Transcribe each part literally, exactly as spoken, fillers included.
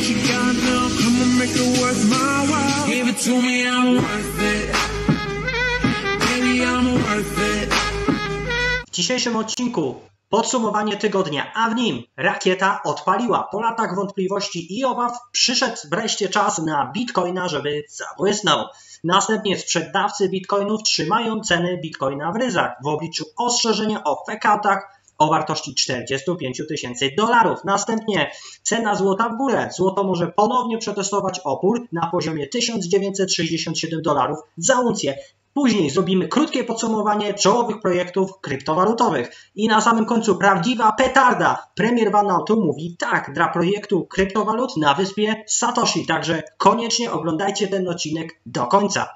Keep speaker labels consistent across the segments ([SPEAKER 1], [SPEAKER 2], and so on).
[SPEAKER 1] W dzisiejszym odcinku podsumowanie tygodnia, a w nim rakieta odpaliła. Po latach wątpliwości i obaw przyszedł wreszcie czas na bitcoina, żeby zabłysnął. Następnie sprzedawcy bitcoinów trzymają ceny bitcoina w ryzach w obliczu ostrzeżenia o fake-outach o wartości czterdziestu pięciu tysięcy dolarów. Następnie cena złota w górę. Złoto może ponownie przetestować opór na poziomie tysiąc dziewięćset sześćdziesiąt siedem dolarów za uncję. Później zrobimy krótkie podsumowanie czołowych projektów kryptowalutowych. I na samym końcu prawdziwa petarda. Premier Vanuatu mówi tak dla projektu kryptowalut na wyspie Satoshi. Także koniecznie oglądajcie ten odcinek do końca.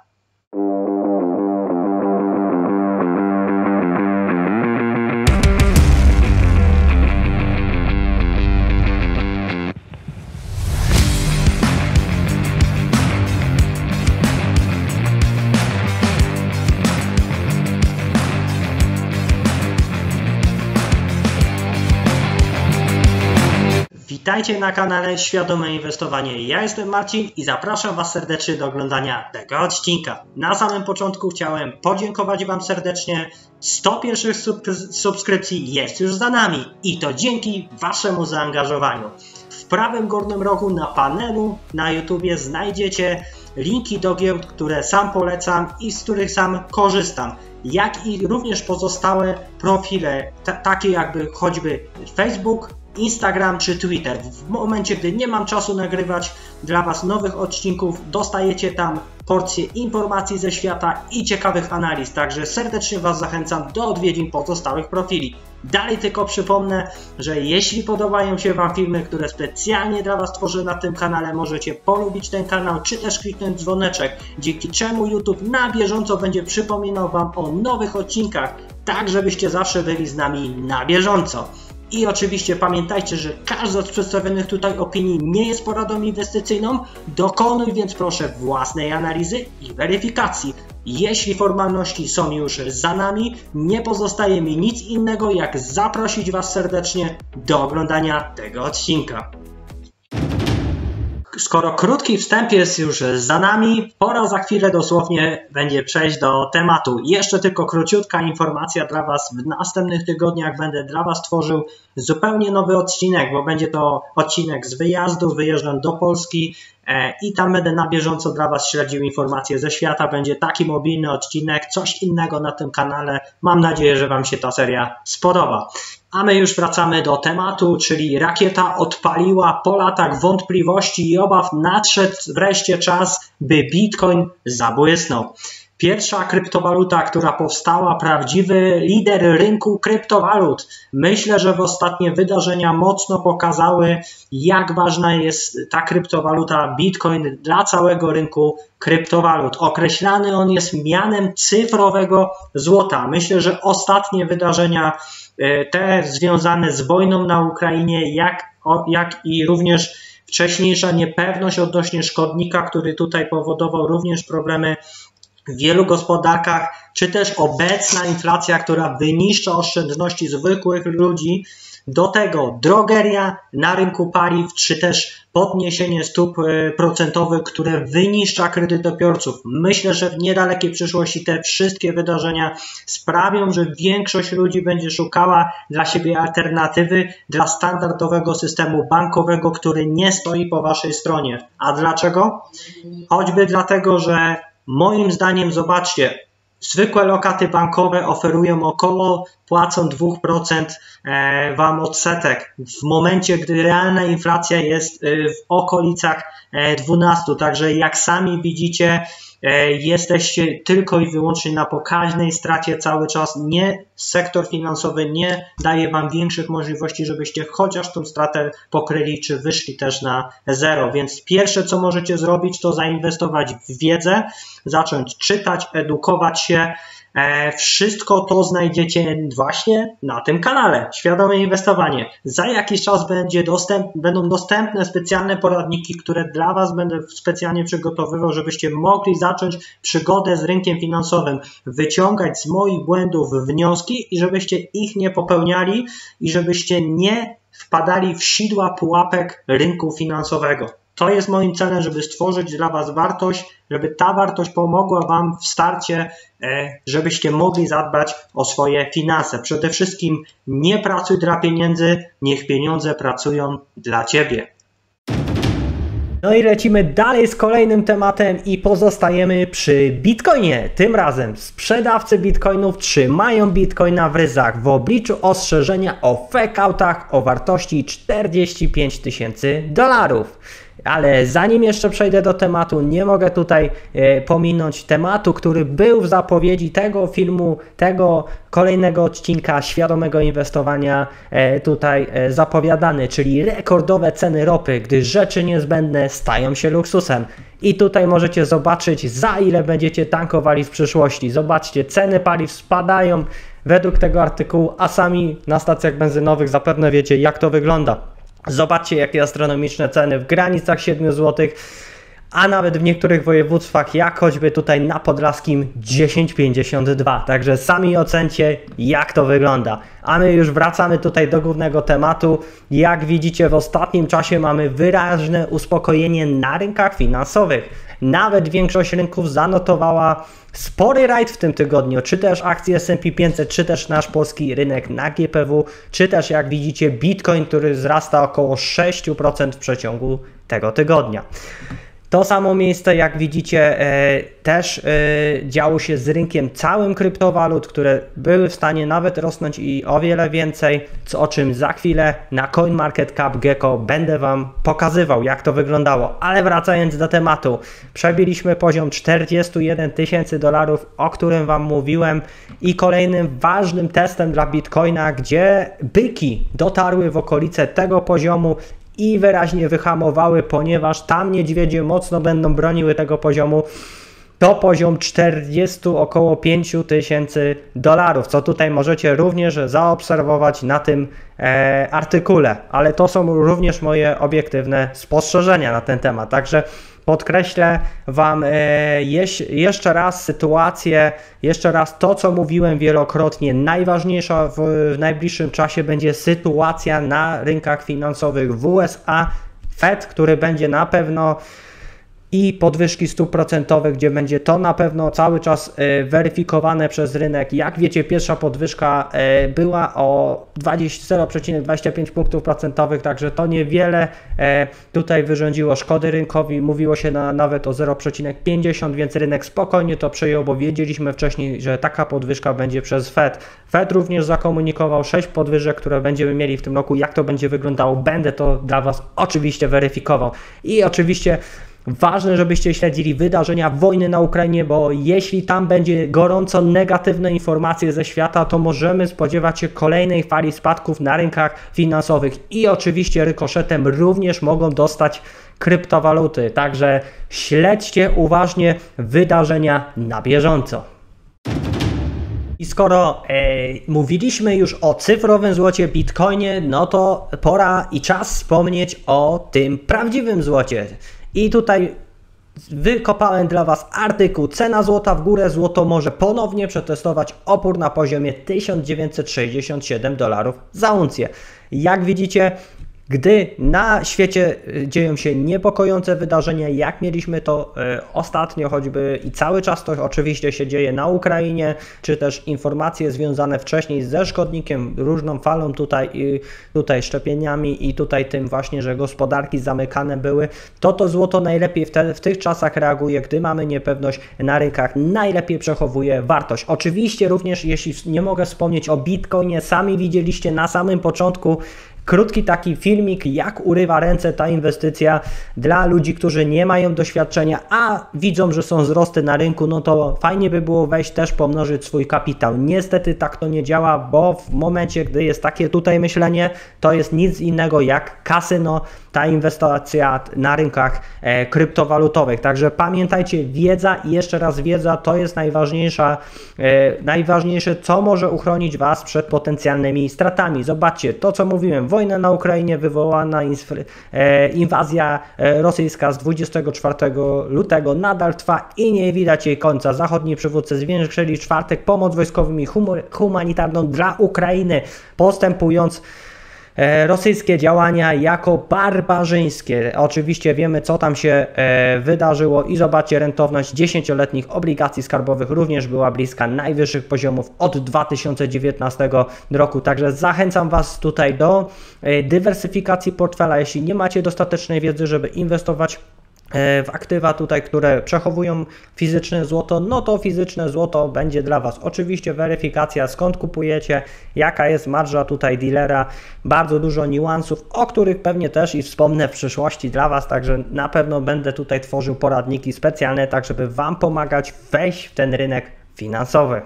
[SPEAKER 1] Witajcie na kanale Świadome Inwestowanie. Ja jestem Marcin i zapraszam Was serdecznie do oglądania tego odcinka. Na samym początku chciałem podziękować Wam serdecznie. sto pierwszych subskrypcji jest już za nami i to dzięki Waszemu zaangażowaniu. W prawym górnym rogu na panelu na YouTubie znajdziecie linki do giełd, które sam polecam i z których sam korzystam, jak i również pozostałe profile, takie jakby choćby Facebook, Instagram czy Twitter. W momencie, gdy nie mam czasu nagrywać dla Was nowych odcinków, dostajecie tam porcję informacji ze świata i ciekawych analiz, także serdecznie Was zachęcam do odwiedzin pozostałych profili. Dalej tylko przypomnę, że jeśli podobają się Wam filmy, które specjalnie dla Was tworzę na tym kanale, możecie polubić ten kanał, czy też kliknąć dzwoneczek, dzięki czemu YouTube na bieżąco będzie przypominał Wam o nowych odcinkach, tak żebyście zawsze byli z nami na bieżąco. I oczywiście pamiętajcie, że każda z przedstawionych tutaj opinii nie jest poradą inwestycyjną, dokonuj więc proszę własnej analizy i weryfikacji. Jeśli formalności są już za nami, nie pozostaje mi nic innego jak zaprosić Was serdecznie do oglądania tego odcinka. Skoro krótki wstęp jest już za nami, pora za chwilę dosłownie będzie przejść do tematu. Jeszcze tylko króciutka informacja dla Was. W następnych tygodniach będę dla Was tworzył zupełnie nowy odcinek, bo będzie to odcinek z wyjazdu, wyjeżdżam do Polski i tam będę na bieżąco dla Was śledził informacje ze świata. Będzie taki mobilny odcinek, coś innego na tym kanale. Mam nadzieję, że Wam się ta seria spodoba. A my już wracamy do tematu, czyli rakieta odpaliła. Po latach wątpliwości i obaw nadszedł wreszcie czas, by Bitcoin zabłysnął. Pierwsza kryptowaluta, która powstała, prawdziwy lider rynku kryptowalut. Myślę, że w ostatnie wydarzenia mocno pokazały, jak ważna jest ta kryptowaluta Bitcoin dla całego rynku kryptowalut. Określany on jest mianem cyfrowego złota. Myślę, że ostatnie wydarzenia, te związane z wojną na Ukrainie, jak, jak i również wcześniejsza niepewność odnośnie szkodnika, który tutaj powodował również problemy w wielu gospodarkach, czy też obecna inflacja, która wyniszcza oszczędności zwykłych ludzi, do tego drogeria na rynku paliw, czy też podniesienie stóp procentowych, które wyniszcza kredytobiorców. Myślę, że w niedalekiej przyszłości te wszystkie wydarzenia sprawią, że większość ludzi będzie szukała dla siebie alternatywy dla standardowego systemu bankowego, który nie stoi po Waszej stronie. A dlaczego? Choćby dlatego, że moim zdaniem, zobaczcie, zwykłe lokaty bankowe oferują około, płacą dwa procent Wam odsetek w momencie, gdy realna inflacja jest w okolicach dwunastu. Także jak sami widzicie, jesteście tylko i wyłącznie na pokaźnej stracie cały czas. Nie, sektor finansowy nie daje Wam większych możliwości, żebyście chociaż tą stratę pokryli, czy wyszli też na zero. Więc pierwsze, co możecie zrobić, to zainwestować w wiedzę, zacząć czytać, edukować się. Wszystko to znajdziecie właśnie na tym kanale Świadome Inwestowanie. Za jakiś czas będzie dostęp, będą dostępne specjalne poradniki, które dla Was będę specjalnie przygotowywał, żebyście mogli zacząć przygodę z rynkiem finansowym, wyciągać z moich błędów wnioski i żebyście ich nie popełniali i żebyście nie wpadali w sidła pułapek rynku finansowego. To jest moim celem, żeby stworzyć dla Was wartość, żeby ta wartość pomogła Wam w starcie, żebyście mogli zadbać o swoje finanse. Przede wszystkim nie pracuj dla pieniędzy, niech pieniądze pracują dla Ciebie. No i lecimy dalej z kolejnym tematem i pozostajemy przy Bitcoinie. Tym razem sprzedawcy Bitcoinów trzymają Bitcoina w ryzach w obliczu ostrzeżenia o fake-outach o wartości czterdzieści pięć tysięcy dolarów. Ale zanim jeszcze przejdę do tematu, nie mogę tutaj e, pominąć tematu, który był w zapowiedzi tego filmu, tego kolejnego odcinka świadomego inwestowania e, tutaj e, zapowiadany, czyli rekordowe ceny ropy, gdy rzeczy niezbędne stają się luksusem. I tutaj możecie zobaczyć, za ile będziecie tankowali w przyszłości. Zobaczcie, ceny paliw spadają według tego artykułu, a sami na stacjach benzynowych zapewne wiecie, jak to wygląda. Zobaczcie, jakie astronomiczne ceny w granicach siedmiu złotych, a nawet w niektórych województwach, jak choćby tutaj na Podlaskim dziesięć pięćdziesiąt dwa. Także sami ocencie, jak to wygląda. A my już wracamy tutaj do głównego tematu. Jak widzicie, w ostatnim czasie mamy wyraźne uspokojenie na rynkach finansowych. Nawet większość rynków zanotowała spory rajd w tym tygodniu, czy też akcje S and P pięćset, czy też nasz polski rynek na G P W, czy też jak widzicie Bitcoin, który wzrasta około sześć procent w przeciągu tego tygodnia. To samo miejsce, jak widzicie, e, też e, działo się z rynkiem całym kryptowalut, które były w stanie nawet rosnąć i o wiele więcej, co, o czym za chwilę na CoinMarketCap Gecko będę Wam pokazywał, jak to wyglądało. Ale wracając do tematu, przebiliśmy poziom czterdzieści jeden tysięcy dolarów, o którym Wam mówiłem, i kolejnym ważnym testem dla Bitcoina, gdzie byki dotarły w okolice tego poziomu i wyraźnie wyhamowały, ponieważ tam niedźwiedzie mocno będą broniły tego poziomu. To poziom czterdzieści około pięć tysięcy dolarów, co tutaj możecie również zaobserwować na tym e, artykule, ale to są również moje obiektywne spostrzeżenia na ten temat, także podkreślę Wam e, jeś, jeszcze raz sytuację, jeszcze raz to, co mówiłem wielokrotnie. Najważniejsza w, w najbliższym czasie będzie sytuacja na rynkach finansowych w U S A. Fed, który będzie na pewno, i podwyżki stóp procentowych, gdzie będzie to na pewno cały czas e, weryfikowane przez rynek. Jak wiecie, pierwsza podwyżka e, była o zero przecinek dwadzieścia pięć punktów procentowych, także to niewiele e, tutaj wyrządziło szkody rynkowi. Mówiło się na, nawet o zero przecinek pięćdziesiąt, więc rynek spokojnie to przyjął, bo wiedzieliśmy wcześniej, że taka podwyżka będzie przez Fed. Fed również zakomunikował sześć podwyżek, które będziemy mieli w tym roku. Jak to będzie wyglądało, będę to dla Was oczywiście weryfikował. I oczywiście ważne, żebyście śledzili wydarzenia wojny na Ukrainie, bo jeśli tam będzie gorąco negatywne informacje ze świata, to możemy spodziewać się kolejnej fali spadków na rynkach finansowych i oczywiście rykoszetem również mogą dostać kryptowaluty. Także śledźcie uważnie wydarzenia na bieżąco. I skoro e, mówiliśmy już o cyfrowym złocie Bitcoinie, no to pora i czas wspomnieć o tym prawdziwym złocie. I tutaj wykopałem dla Was artykuł Cena złota w górę, złoto może ponownie przetestować opór na poziomie tysiąc dziewięćset sześćdziesiąt siedem dolarów za uncję. Jak widzicie, gdy na świecie dzieją się niepokojące wydarzenia, jak mieliśmy to e, ostatnio choćby i cały czas to oczywiście się dzieje na Ukrainie, czy też informacje związane wcześniej ze szkodnikiem, różną falą tutaj, i, tutaj szczepieniami i tutaj tym właśnie, że gospodarki zamykane były, to to złoto najlepiej w, te, w tych czasach reaguje, gdy mamy niepewność na rynkach, najlepiej przechowuje wartość. Oczywiście również, jeśli nie mogę wspomnieć o Bitcoinie, sami widzieliście na samym początku krótki taki filmik, jak urywa ręce ta inwestycja dla ludzi, którzy nie mają doświadczenia, a widzą, że są wzrosty na rynku, no to fajnie by było wejść też, pomnożyć swój kapitał. Niestety tak to nie działa, bo w momencie, gdy jest takie tutaj myślenie, to jest nic innego jak kasyno, ta inwestycja na rynkach e, kryptowalutowych. Także pamiętajcie, wiedza i jeszcze raz wiedza to jest najważniejsza, e, najważniejsze, co może uchronić Was przed potencjalnymi stratami. Zobaczcie, to co mówiłem, wojna na Ukrainie wywołana, e, inwazja e, rosyjska z dwudziestego czwartego lutego nadal trwa i nie widać jej końca. Zachodni przywódcy zwiększyli w czwartek pomoc wojskową i humanitarną dla Ukrainy, postępując rosyjskie działania jako barbarzyńskie. Oczywiście wiemy, co tam się wydarzyło i zobaczcie, rentowność dziesięcioletnich obligacji skarbowych również była bliska najwyższych poziomów od dwa tysiące dziewiętnastego roku. Także zachęcam Was tutaj do dywersyfikacji portfela. Jeśli nie macie dostatecznej wiedzy, żeby inwestować w aktywa tutaj, które przechowują fizyczne złoto, no to fizyczne złoto będzie dla Was. Oczywiście weryfikacja, skąd kupujecie, jaka jest marża tutaj dealera, bardzo dużo niuansów, o których pewnie też i wspomnę w przyszłości dla Was, także na pewno będę tutaj tworzył poradniki specjalne, tak żeby Wam pomagać wejść w ten rynek finansowy.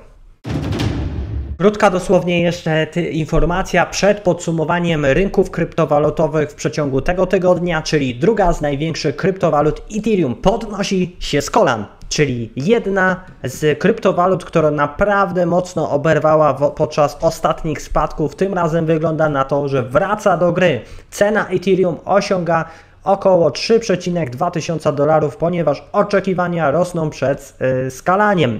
[SPEAKER 1] Krótka dosłownie jeszcze informacja przed podsumowaniem rynków kryptowalutowych w przeciągu tego tygodnia, czyli druga z największych kryptowalut Ethereum podnosi się z kolan, czyli jedna z kryptowalut, która naprawdę mocno oberwała podczas ostatnich spadków. Tym razem wygląda na to, że wraca do gry. Cena Ethereum osiąga około trzy przecinek dwa tysiąca dolarów, ponieważ oczekiwania rosną przed yy, skalaniem.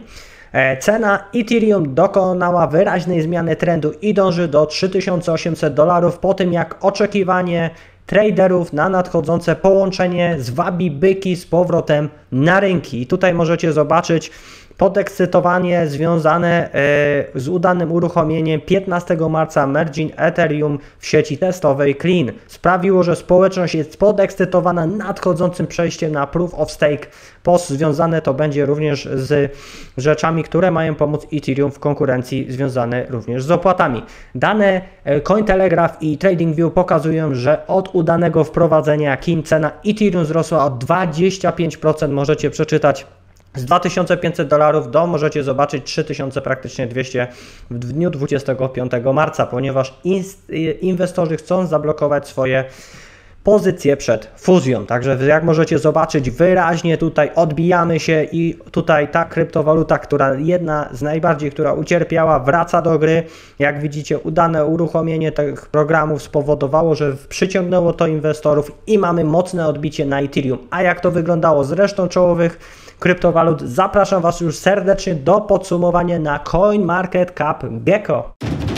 [SPEAKER 1] Cena Ethereum dokonała wyraźnej zmiany trendu i dąży do trzy tysiące osiemset dolarów po tym, jak oczekiwanie traderów na nadchodzące połączenie zwabi byki z powrotem na rynki. I tutaj możecie zobaczyć podekscytowanie związane z udanym uruchomieniem piętnastego marca merging Ethereum w sieci testowej Clean. Sprawiło, że społeczność jest podekscytowana nadchodzącym przejściem na Proof of Stake P O S. Związane to będzie również z rzeczami, które mają pomóc Ethereum w konkurencji, związane również z opłatami. Dane Cointelegraph i TradingView pokazują, że od udanego wprowadzenia K I N cena Ethereum wzrosła o dwadzieścia pięć procent. Możecie przeczytać z dwa tysiące pięćset dolarów do, możecie zobaczyć, trzy tysiące praktycznie dwieście w dniu dwudziestego piątego marca, ponieważ inwestorzy chcą zablokować swoje pozycje przed fuzją. Także jak możecie zobaczyć, wyraźnie tutaj odbijamy się i tutaj ta kryptowaluta, która jedna z najbardziej, która ucierpiała, wraca do gry. Jak widzicie, udane uruchomienie tych programów spowodowało, że przyciągnęło to inwestorów i mamy mocne odbicie na Ethereum. A jak to wyglądało z resztą czołowych kryptowalut, zapraszam Was już serdecznie do podsumowania na CoinMarketCap Gecko.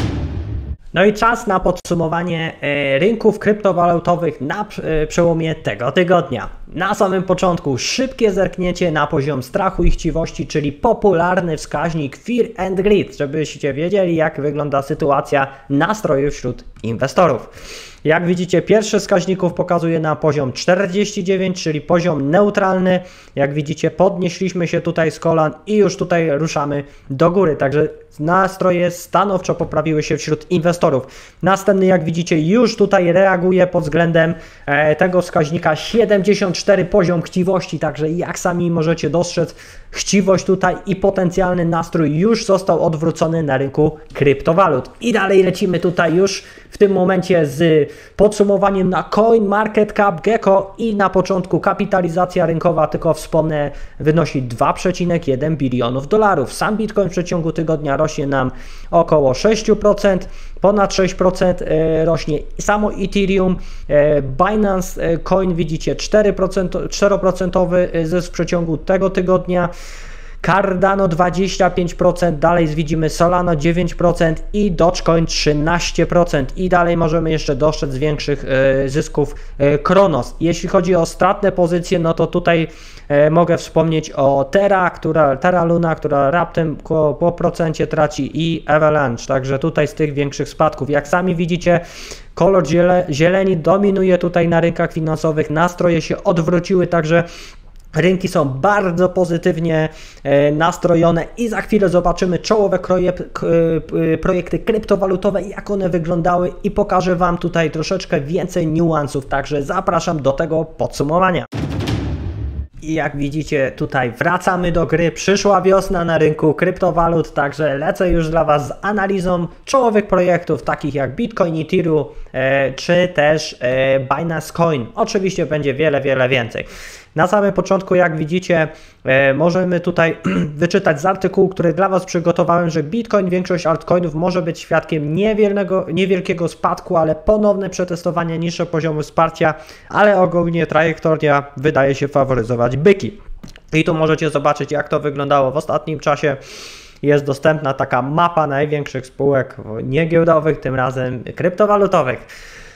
[SPEAKER 1] No i czas na podsumowanie rynków kryptowalutowych na przełomie tego tygodnia. Na samym początku szybkie zerknięcie na poziom strachu i chciwości, czyli popularny wskaźnik Fear and Greed, żebyście wiedzieli, jak wygląda sytuacja nastrojów wśród inwestorów. Jak widzicie, pierwszy z wskaźników pokazuje na poziom czterdzieści dziewięć, czyli poziom neutralny. Jak widzicie, podnieśliśmy się tutaj z kolan i już tutaj ruszamy do góry, także nastroje stanowczo poprawiły się wśród inwestorów. Następny, jak widzicie, już tutaj reaguje pod względem e, tego wskaźnika siedemdziesiąt cztery poziom chciwości, także jak sami możecie dostrzec, chciwość tutaj i potencjalny nastrój już został odwrócony na rynku kryptowalut. I dalej lecimy tutaj już w tym momencie z podsumowaniem na CoinMarketCap Gecko i na początku kapitalizacja rynkowa, tylko wspomnę, wynosi dwa przecinek jeden bilionów dolarów. Sam Bitcoin w przeciągu tygodnia rośnie nam około sześć procent, ponad sześć procent rośnie samo Ethereum, Binance Coin widzicie cztery procent, cztery procent zysk w przeciągu tego tygodnia, Cardano dwadzieścia pięć procent, dalej widzimy Solana dziewięć procent i Dogecoin trzynaście procent i dalej możemy jeszcze dostrzec większych e, zysków e, Kronos. Jeśli chodzi o stratne pozycje, no to tutaj e, mogę wspomnieć o Terra, która, Terra Luna, która raptem po, po procencie traci i Avalanche, także tutaj z tych większych spadków. Jak sami widzicie, kolor ziele, zieleni dominuje tutaj na rynkach finansowych, nastroje się odwróciły, także rynki są bardzo pozytywnie nastrojone i za chwilę zobaczymy czołowe projekty kryptowalutowe, jak one wyglądały i pokażę Wam tutaj troszeczkę więcej niuansów, także zapraszam do tego podsumowania. I jak widzicie, tutaj wracamy do gry, przyszła wiosna na rynku kryptowalut, także lecę już dla Was z analizą czołowych projektów takich jak Bitcoin, Ethereum e, czy też e, Binance Coin. Oczywiście będzie wiele, wiele więcej. Na samym początku, jak widzicie, e, możemy tutaj wyczytać z artykułu, który dla Was przygotowałem, że Bitcoin, większość altcoinów może być świadkiem niewielkiego, niewielkiego spadku, ale ponowne przetestowanie niższego poziomu wsparcia, ale ogólnie trajektoria wydaje się faworyzować byki. I tu możecie zobaczyć, jak to wyglądało w ostatnim czasie. Jest dostępna taka mapa największych spółek niegiełdowych, tym razem kryptowalutowych.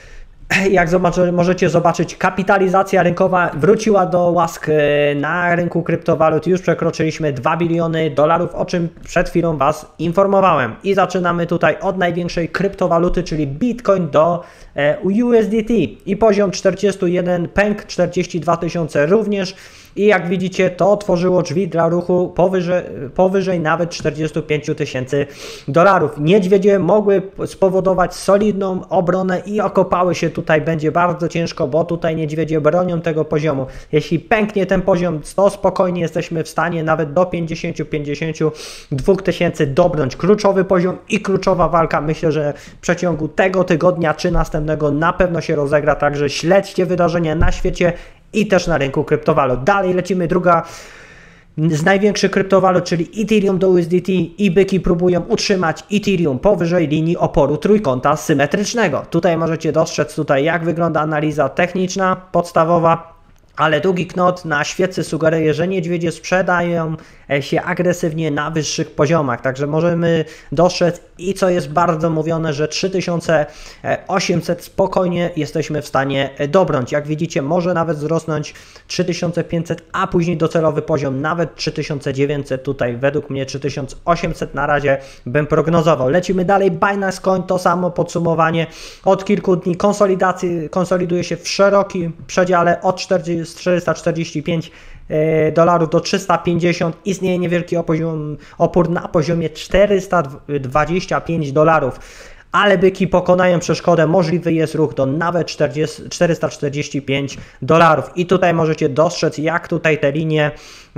[SPEAKER 1] Jak zobaczy, możecie zobaczyć, kapitalizacja rynkowa wróciła do łask na rynku kryptowalut. Już przekroczyliśmy dwa biliony dolarów, o czym przed chwilą Was informowałem. I zaczynamy tutaj od największej kryptowaluty, czyli Bitcoin do U S D T. I poziom czterdzieści jeden pęk, czterdzieści dwa tysiące również. I jak widzicie, to otworzyło drzwi dla ruchu powyżej, powyżej nawet czterdzieści pięć tysięcy dolarów. Niedźwiedzie mogły spowodować solidną obronę i okopały się tutaj. Będzie bardzo ciężko, bo tutaj niedźwiedzie bronią tego poziomu. Jeśli pęknie ten poziom, to spokojnie jesteśmy w stanie nawet do pięćdziesiąt do pięćdziesięciu dwóch tysięcy dobrnąć. Kluczowy poziom i kluczowa walka. Myślę, że w przeciągu tego tygodnia czy następnego na pewno się rozegra. Także śledźcie wydarzenia na świecie i też na rynku kryptowalut. Dalej lecimy, druga z największych kryptowalut, czyli Ethereum do U S D T, i byki próbują utrzymać Ethereum powyżej linii oporu trójkąta symetrycznego. Tutaj możecie dostrzec tutaj, jak wygląda analiza techniczna, podstawowa, ale długi knot na świecy sugeruje, że niedźwiedzie sprzedają się agresywnie na wyższych poziomach. Także możemy dostrzec, i co jest bardzo mówione, że trzy tysiące osiemset spokojnie jesteśmy w stanie dobrnąć. Jak widzicie, może nawet wzrosnąć trzy tysiące pięćset, a później docelowy poziom nawet trzy tysiące dziewięćset. Tutaj według mnie trzy tysiące osiemset na razie bym prognozował. Lecimy dalej. Binance Coin, to samo podsumowanie. Od kilku dni konsolidacji, konsoliduje się w szerokim przedziale od czterysta czterdzieści pięć dolarów do trzysta pięćdziesiąt. Istnieje niewielki opoziom, opór na poziomie czterysta dwadzieścia pięć dolarów. Ale byki pokonają przeszkodę, możliwy jest ruch do nawet czterysta czterdzieści pięć dolarów. I tutaj możecie dostrzec, jak tutaj te linie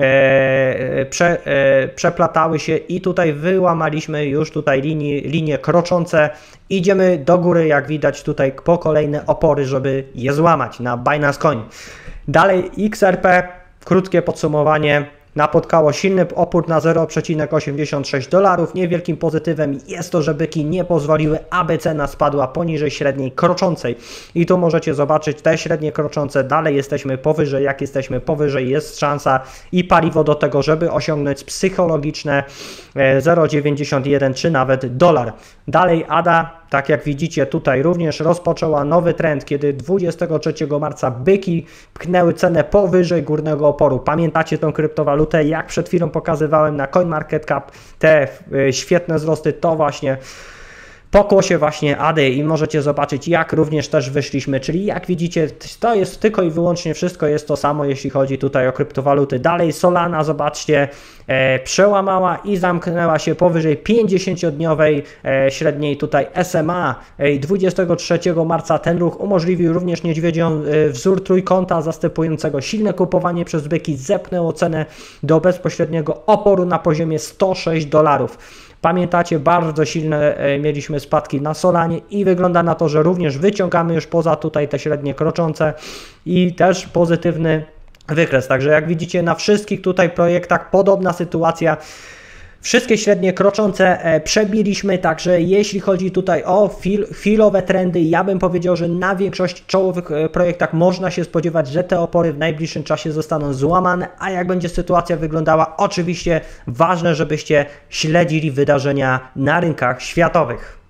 [SPEAKER 1] e, prze, e, przeplatały się i tutaj wyłamaliśmy już tutaj linie, linie kroczące. Idziemy do góry, jak widać tutaj po kolejne opory, żeby je złamać na Binance Coin. Dalej X R P, krótkie podsumowanie. Napotkało silny opór na zero przecinek osiemdziesiąt sześć dolarów. Niewielkim pozytywem jest to, że byki nie pozwoliły, aby cena spadła poniżej średniej kroczącej. I tu możecie zobaczyć te średnie kroczące. Dalej jesteśmy powyżej. Jak jesteśmy powyżej, jest szansa i paliwo do tego, żeby osiągnąć psychologiczne zero przecinek dziewięćdziesiąt jeden czy nawet dolar. Dalej A D A. Tak jak widzicie, tutaj również rozpoczęła nowy trend, kiedy dwudziestego trzeciego marca byki pchnęły cenę powyżej górnego oporu. Pamiętacie tą kryptowalutę? Jak przed chwilą pokazywałem na CoinMarketCap, te świetne wzrosty to właśnie pokłosie właśnie A D A i możecie zobaczyć, jak również też wyszliśmy, czyli jak widzicie, to jest tylko i wyłącznie wszystko jest to samo, jeśli chodzi tutaj o kryptowaluty. Dalej Solana, zobaczcie, e, przełamała i zamknęła się powyżej pięćdziesięciodniowej e, średniej tutaj S M A. E, dwudziestego trzeciego marca ten ruch umożliwił również niedźwiedziom e, wzór trójkąta zastępującego silne kupowanie przez byki, zepchnęło cenę do bezpośredniego oporu na poziomie sto sześć dolarów. Pamiętacie, bardzo silne mieliśmy spadki na Solanie i wygląda na to, że również wyciągamy już poza tutaj te średnie kroczące i też pozytywny wykres. Także jak widzicie, na wszystkich tutaj projektach podobna sytuacja. Wszystkie średnie kroczące przebiliśmy, także jeśli chodzi tutaj o chwil, chwilowe trendy, ja bym powiedział, że na większości czołowych projektach można się spodziewać, że te opory w najbliższym czasie zostaną złamane, a jak będzie sytuacja wyglądała, oczywiście ważne, żebyście śledzili wydarzenia na rynkach światowych.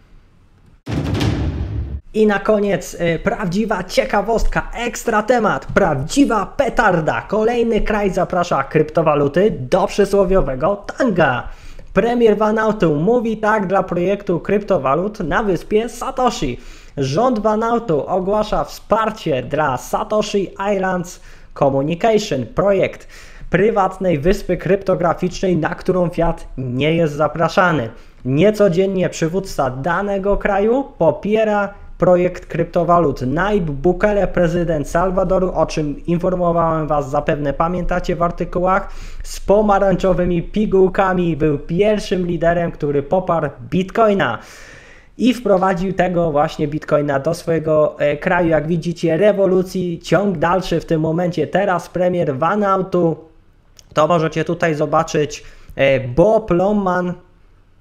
[SPEAKER 1] I na koniec y, prawdziwa ciekawostka, ekstra temat, prawdziwa petarda. Kolejny kraj zaprasza kryptowaluty do przysłowiowego tanga. Premier Vanuatu mówi tak dla projektu kryptowalut na wyspie Satoshi. Rząd Vanuatu ogłasza wsparcie dla Satoshi Islands Communication, projekt prywatnej wyspy kryptograficznej, na którą Fiat nie jest zapraszany. Niecodziennie przywódca danego kraju popiera projekt kryptowalut. Nayib Bukele, prezydent Salwadoru, o czym informowałem Was, zapewne pamiętacie w artykułach, z pomarańczowymi pigułkami był pierwszym liderem, który poparł Bitcoina i wprowadził tego właśnie Bitcoina do swojego e, kraju. Jak widzicie, rewolucji ciąg dalszy w tym momencie. Teraz premier Vanuatu, to możecie tutaj zobaczyć, e, Bob Longman,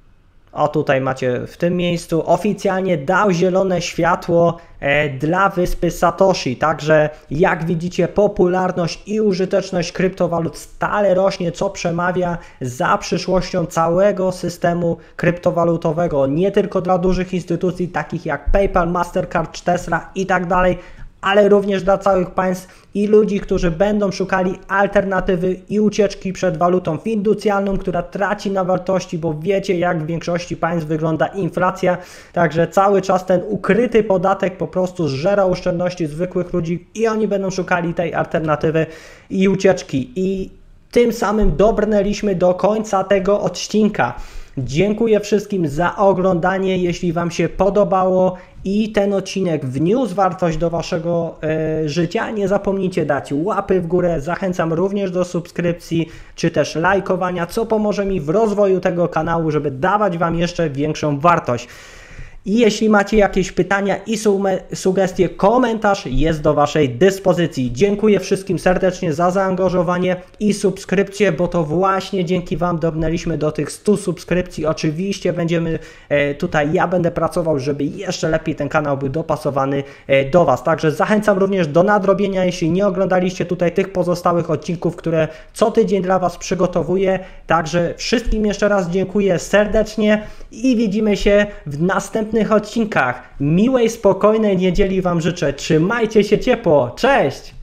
[SPEAKER 1] O, tutaj macie w tym miejscu, oficjalnie dał zielone światło e, dla wyspy Satoshi. Także jak widzicie, popularność i użyteczność kryptowalut stale rośnie, co przemawia za przyszłością całego systemu kryptowalutowego. Nie tylko dla dużych instytucji takich jak PayPal, Mastercard, Tesla i tak dalej, ale również dla całych państw i ludzi, którzy będą szukali alternatywy i ucieczki przed walutą fiducjalną, która traci na wartości, bo wiecie, jak w większości państw wygląda inflacja, także cały czas ten ukryty podatek po prostu zżera oszczędności zwykłych ludzi i oni będą szukali tej alternatywy i ucieczki. I tym samym dobrnęliśmy do końca tego odcinka. Dziękuję wszystkim za oglądanie. Jeśli Wam się podobało i ten odcinek wniósł wartość do Waszego e, życia, nie zapomnijcie dać łapy w górę. Zachęcam również do subskrypcji czy też lajkowania, co pomoże mi w rozwoju tego kanału, żeby dawać Wam jeszcze większą wartość. I jeśli macie jakieś pytania i sugestie, komentarz jest do Waszej dyspozycji. Dziękuję wszystkim serdecznie za zaangażowanie i subskrypcję, bo to właśnie dzięki Wam dobrnęliśmy do tych stu subskrypcji. Oczywiście będziemy tutaj, ja będę pracował, żeby jeszcze lepiej ten kanał był dopasowany do Was. Także zachęcam również do nadrobienia, jeśli nie oglądaliście tutaj tych pozostałych odcinków, które co tydzień dla Was przygotowuję. Także wszystkim jeszcze raz dziękuję serdecznie i widzimy się w następnym odcinkach. Miłej, spokojnej niedzieli Wam życzę. Trzymajcie się ciepło. Cześć!